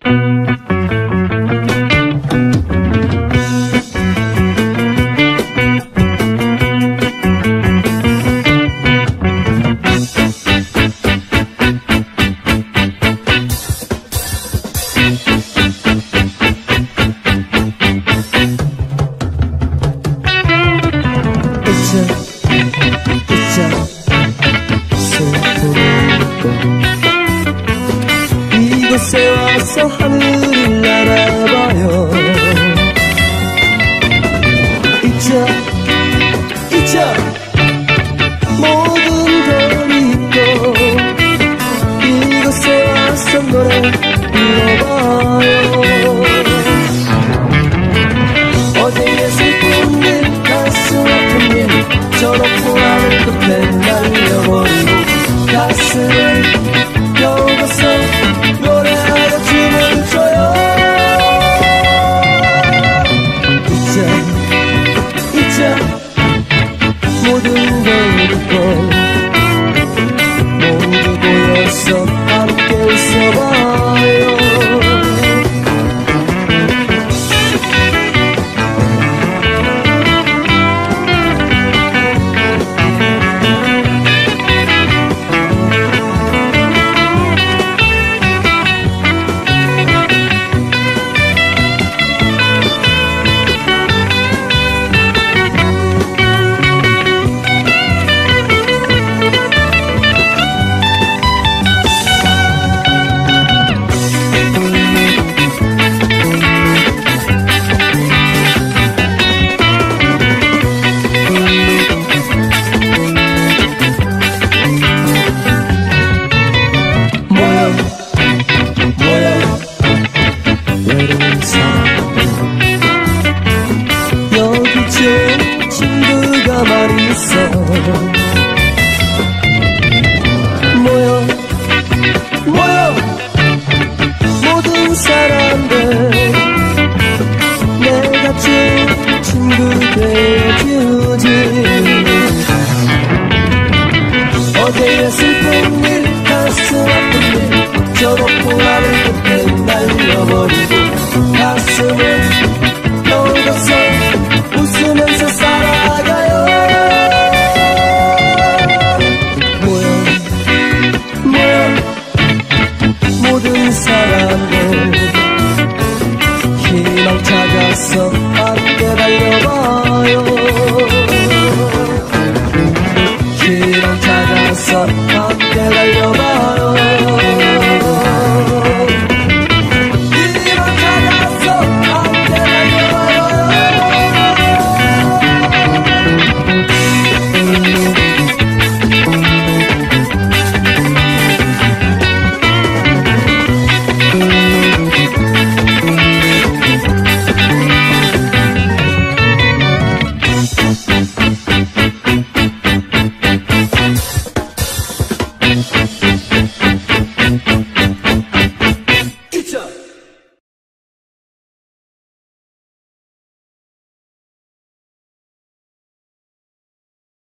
이곳에 와서 하늘을 날아봐요. 잊자 모든 걸 잊고 이곳에 와서 노래 불러봐요. 어제의 슬픈 일, 가슴 아픈 일, 저놓고 하늘 끝에 날려버리고 가슴을 겨우고서 노래하며 춤을 춰요. 잊자 모든 걸 잊고 모두 모여서 함께 웃어봐요. 여기 제 친구가 말이 있어.